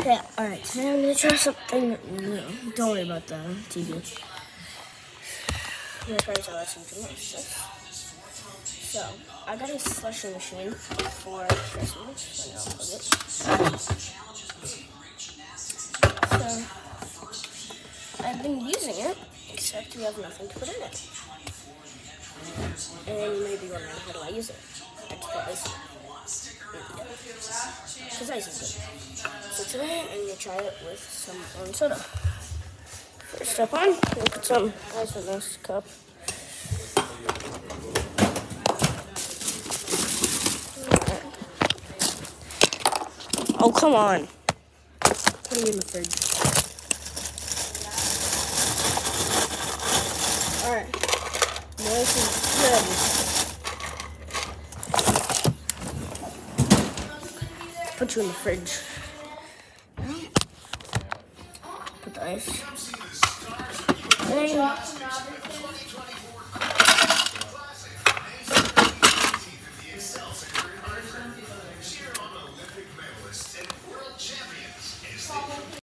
Yeah, alright, today I'm gonna try something new. Don't worry about the TV. My parents are watching too much. So, I got a slushy machine for Christmas. I know, I'll plug it. So, I've been using it, except we have nothing to put in it. And you may be wondering, how do I use it? That's for icing. Because icing's good. So today, I'm going to try it with some orange soda. First step on, we'll put some ice in this cup. Oh, come on. Put it in the fridge. Alright. This is good. Put you in the fridge. Put the ice.